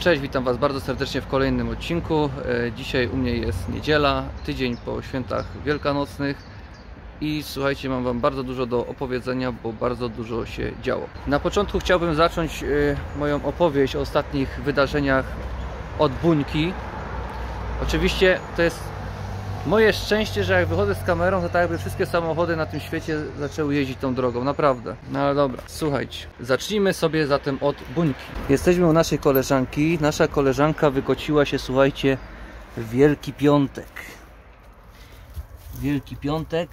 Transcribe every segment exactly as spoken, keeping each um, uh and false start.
Cześć, witam Was bardzo serdecznie w kolejnym odcinku. Dzisiaj u mnie jest niedziela, tydzień po świętach wielkanocnych i słuchajcie, mam Wam bardzo dużo do opowiedzenia, bo bardzo dużo się działo. Na początku chciałbym zacząć moją opowieść o ostatnich wydarzeniach od Buńki. Oczywiście to jest moje szczęście, że jak wychodzę z kamerą, to tak jakby wszystkie samochody na tym świecie zaczęły jeździć tą drogą, naprawdę. No ale dobra, słuchajcie, zacznijmy sobie zatem od Buńki. Jesteśmy u naszej koleżanki. Nasza koleżanka wykociła się, słuchajcie, w Wielki Piątek. Wielki Piątek.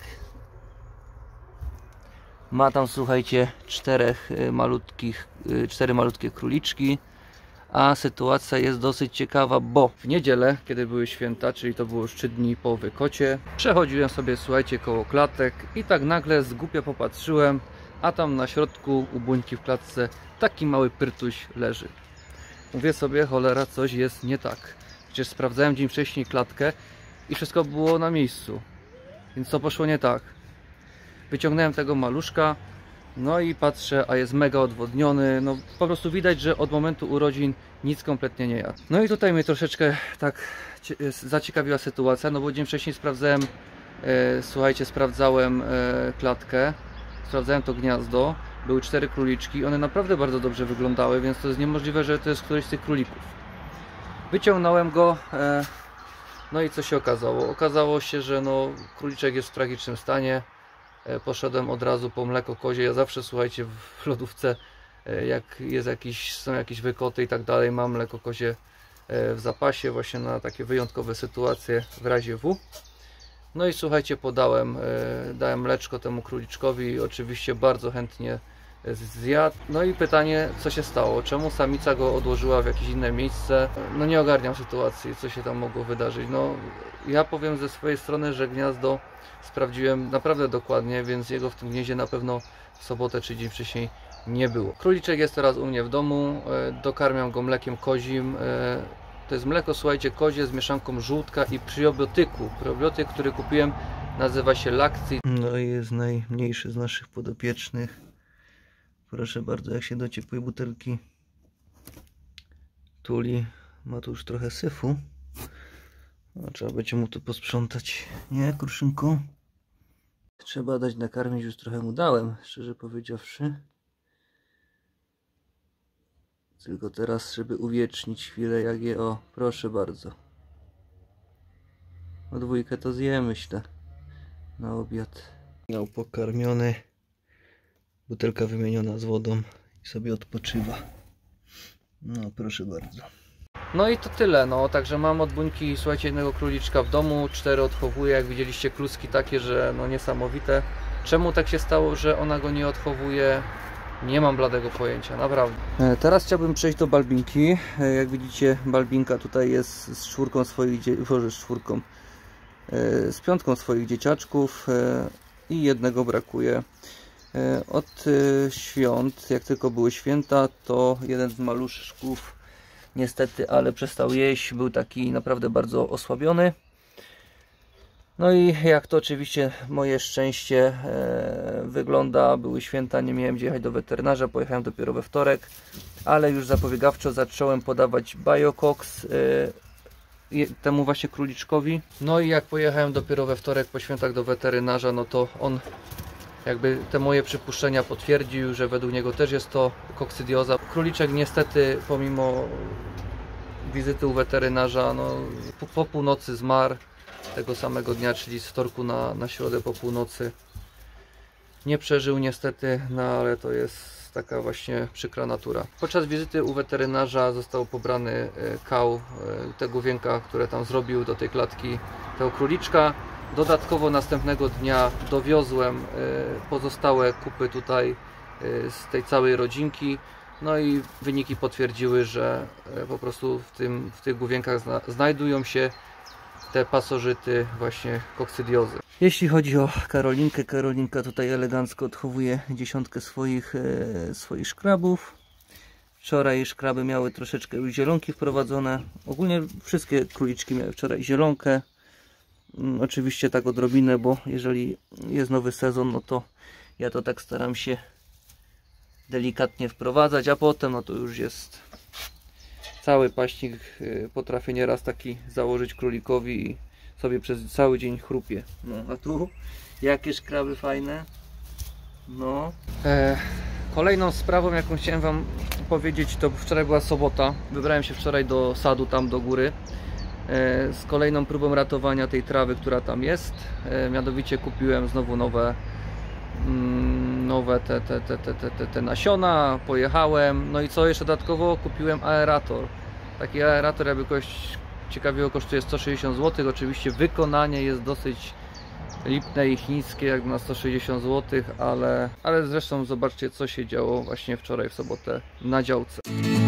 Ma tam, słuchajcie, czterech malutkich, cztery malutkie króliczki. A sytuacja jest dosyć ciekawa, bo w niedzielę, kiedy były święta, czyli to było już trzy dni po wykocie, przechodziłem sobie, słuchajcie, koło klatek i tak nagle z głupia popatrzyłem, a tam na środku u Buńki w klatce taki mały pyrtuś leży. Mówię sobie, cholera, coś jest nie tak. Przecież sprawdzałem dzień wcześniej klatkę i wszystko było na miejscu. Więc co poszło nie tak? Wyciągnąłem tego maluszka. No i patrzę, a jest mega odwodniony, no po prostu widać, że od momentu urodzin nic kompletnie nie jadł. No i tutaj mnie troszeczkę tak zaciekawiła sytuacja, no bo dzień wcześniej sprawdzałem, e, słuchajcie, sprawdzałem e, klatkę, sprawdzałem to gniazdo, były cztery króliczki, one naprawdę bardzo dobrze wyglądały, więc to jest niemożliwe, że to jest któryś z tych królików. Wyciągnąłem go, e, no i co się okazało? Okazało się, że no króliczek jest w tragicznym stanie. Poszedłem od razu po mleko kozie. Ja zawsze, słuchajcie, w lodówce, jak jest jakiś, są jakieś wykoty i tak dalej, mam mleko kozie w zapasie właśnie na takie wyjątkowe sytuacje w razie W. No i słuchajcie, podałem, dałem mleczko temu króliczkowi, oczywiście bardzo chętnie zjadł. No i pytanie, co się stało? Czemu samica go odłożyła w jakieś inne miejsce? No nie ogarniam sytuacji, co się tam mogło wydarzyć. No ja powiem ze swojej strony, że gniazdo sprawdziłem naprawdę dokładnie, więc jego w tym gnieździe na pewno w sobotę czy dzień wcześniej nie było. Króliczek jest teraz u mnie w domu, dokarmiam go mlekiem kozim. To jest mleko, słuchajcie, kozie z mieszanką żółtka i probiotyku. Probiotyk, który kupiłem, nazywa się Lakcji. No i jest najmniejszy z naszych podopiecznych. Proszę bardzo, jak się do ciepłej butelki tuli. Ma tu już trochę syfu. No, trzeba będzie mu to posprzątać. Nie, Kruszynku? Trzeba dać nakarmić, już trochę mu dałem, szczerze powiedziawszy. Tylko teraz, żeby uwiecznić chwilę, jak je... O, proszę bardzo. O dwójkę to zjem, myślę. Na obiad. No, pokarmiony. Butelka wymieniona z wodą i sobie odpoczywa. No, proszę bardzo. No i to tyle, no, także mam od Buńki, słuchajcie, jednego króliczka w domu, cztery odchowuję, jak widzieliście, kluski takie, że no niesamowite. Czemu tak się stało, że ona go nie odchowuje? Nie mam bladego pojęcia, naprawdę. Teraz chciałbym przejść do Balbinki. Jak widzicie, Balbinka tutaj jest z czwórką swoich dzieciaczków, z czwórką, z piątką swoich dzieciaczków i jednego brakuje. Od świąt, jak tylko były święta, to jeden z maluszków niestety, ale przestał jeść, był taki naprawdę bardzo osłabiony. No i jak to oczywiście moje szczęście e, wygląda, były święta, nie miałem gdzie jechać do weterynarza, pojechałem dopiero we wtorek, ale już zapobiegawczo zacząłem podawać Biocox e, temu właśnie króliczkowi. No i jak pojechałem dopiero we wtorek po świętach do weterynarza, no to on jakby te moje przypuszczenia potwierdził, że według niego też jest to kokcydioza. Króliczek niestety pomimo wizyty u weterynarza, no, po, po północy zmarł tego samego dnia, czyli z wtorku na, na środę po północy. Nie przeżył niestety, no ale to jest taka właśnie przykra natura. Podczas wizyty u weterynarza został pobrany kał te główienka, które tam zrobił do tej klatki tego króliczka. Dodatkowo następnego dnia dowiozłem pozostałe kupy tutaj z tej całej rodzinki. No i wyniki potwierdziły, że po prostu w, tym, w tych główienkach zna, znajdują się te pasożyty właśnie kokcydiozy. Jeśli chodzi o Karolinkę, Karolinka tutaj elegancko odchowuje dziesiątkę swoich, e, swoich szkrabów. Wczoraj szkraby miały troszeczkę już zielonki wprowadzone. Ogólnie wszystkie króliczki miały wczoraj zielonkę. Oczywiście tak odrobinę, bo jeżeli jest nowy sezon, no to ja to tak staram się delikatnie wprowadzać, a potem no to już jest Cały paśnik potrafię nieraz taki założyć królikowi i sobie przez cały dzień chrupie. No a tu jakie szkraby fajne. No. E, kolejną sprawą, jaką chciałem wam powiedzieć, to wczoraj była sobota. Wybrałem się wczoraj do sadu, tam do góry, e, z kolejną próbą ratowania tej trawy, która tam jest. E, mianowicie kupiłem znowu nowe mm, nowe te, te, te, te, te, te, te nasiona, pojechałem. No i co jeszcze dodatkowo? Kupiłem aerator. Taki aerator, jakby kogoś ciekawiło, kosztuje sto sześćdziesiąt złotych. Oczywiście wykonanie jest dosyć lipne i chińskie, jak na sto sześćdziesiąt złotych, ale, ale zresztą zobaczcie, co się działo właśnie wczoraj w sobotę na działce.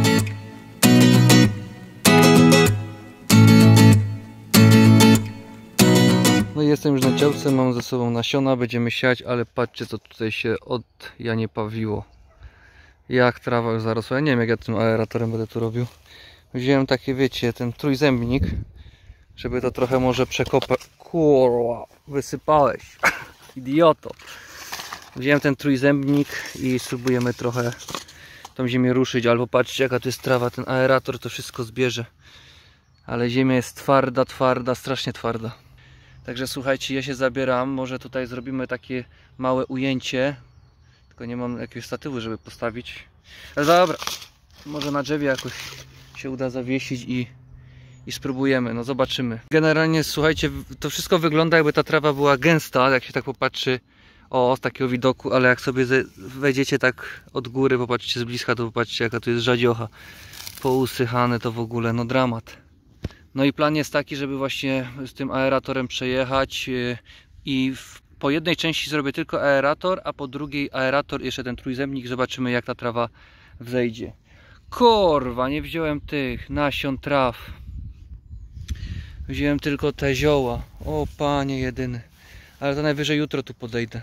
No i jestem już na działce, mam ze sobą nasiona, będziemy siać, ale patrzcie, co tutaj się od Janiepawiło. Jak trawa już zarosła. Ja nie wiem, jak ja tym aeratorem będę tu robił. Wziąłem takie, wiecie, ten trójzębnik, żeby to trochę może przekopać. Kurwa, wysypałeś, idioto. Wziąłem ten trójzębnik i spróbujemy trochę tą ziemię ruszyć, albo patrzcie, jaka tu jest trawa, ten aerator to wszystko zbierze. Ale ziemia jest twarda, twarda, strasznie twarda. Także słuchajcie, ja się zabieram, może tutaj zrobimy takie małe ujęcie. Tylko nie mam jakiegoś statywu, żeby postawić. Ale dobra, może na drzewie jakoś się uda zawiesić i i spróbujemy, no zobaczymy. Generalnie słuchajcie, to wszystko wygląda, jakby ta trawa była gęsta, jak się tak popatrzy, o, z takiego widoku, ale jak sobie wejdziecie tak od góry, popatrzcie z bliska, to popatrzcie, jaka tu jest żadziocha, pousychane to w ogóle, no dramat. No i plan jest taki, żeby właśnie z tym aeratorem przejechać i w, po jednej części zrobię tylko aerator, a po drugiej aerator i jeszcze ten trójzębnik, zobaczymy, jak ta trawa wzejdzie. Kurwa, nie wziąłem tych nasion traw. Wziąłem tylko te zioła. O panie jedyny. Ale to najwyżej jutro tu podejdę.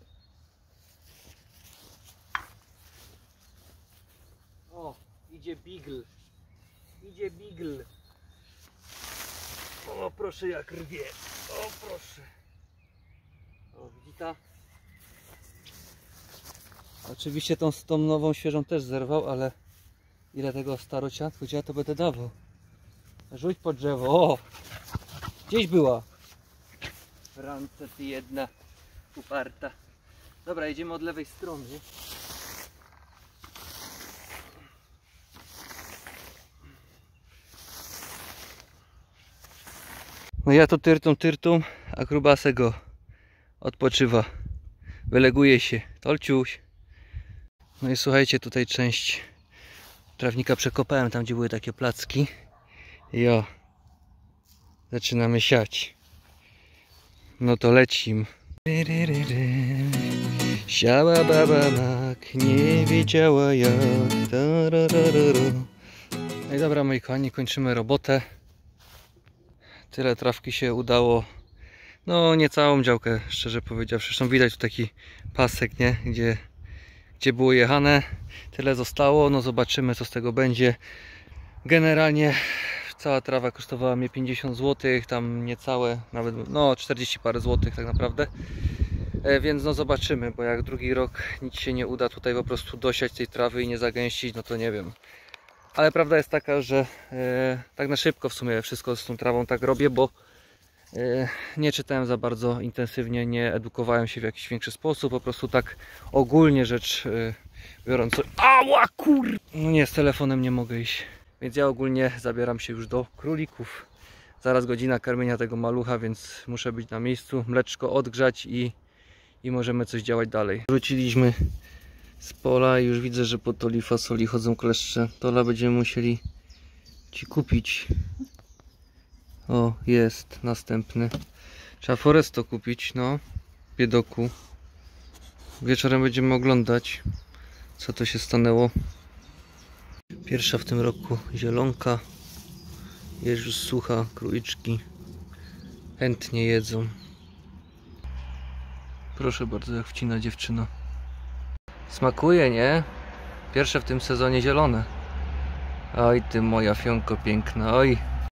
O, idzie bigl. Idzie bigl. O, proszę, jak rwie. O, proszę. O, widzi ta? Oczywiście tą, tą nową świeżą też zerwał, ale ile tego starociatku, gdzie ja to będę dawał? Rzuć pod drzewo. O! Gdzieś była. Rance ty jedna uparta. Dobra, jedziemy od lewej strony. No ja to tyrtum tyrtum, a grubasego odpoczywa. Wyleguje się. Tolciuś. No i słuchajcie, tutaj część trawnika przekopałem, tam gdzie były takie placki. Jo. Zaczynamy siać. No to lecim. Siała baba mak, nie wiedziała jak. No i dobra, moi kochani, kończymy robotę. Tyle trawki się udało. No nie całą działkę, szczerze powiedziawszy. Zresztą widać tu taki pasek, nie? Gdzie, gdzie było jechane. Tyle zostało, no zobaczymy, co z tego będzie. Generalnie cała trawa kosztowała mnie pięćdziesiąt złotych, tam niecałe, nawet no czterdzieści parę złotych tak naprawdę. E, więc no zobaczymy, bo jak drugi rok nic się nie uda tutaj po prostu dosiać tej trawy i nie zagęścić, no to nie wiem. Ale prawda jest taka, że e, tak na szybko w sumie wszystko z tą trawą tak robię, bo e, nie czytałem za bardzo intensywnie, nie edukowałem się w jakiś większy sposób, po prostu tak ogólnie rzecz e, biorąc. Ała kur... No nie, z telefonem nie mogę iść. Więc ja ogólnie zabieram się już do królików. Zaraz godzina karmienia tego malucha, więc muszę być na miejscu, mleczko odgrzać i, i możemy coś działać dalej. Wróciliśmy z pola i już widzę, że po toli fasoli chodzą kleszcze. Tola będziemy musieli ci kupić. O, jest następny. Trzeba Foresto kupić, no. Biedoku. Wieczorem będziemy oglądać, co to się stanęło. Pierwsza w tym roku zielonka. Jest już sucha, króliczki chętnie jedzą. Proszę bardzo, jak wcina dziewczyna. Smakuje, nie? Pierwsze w tym sezonie zielone. Oj ty moja fionko piękna, oj.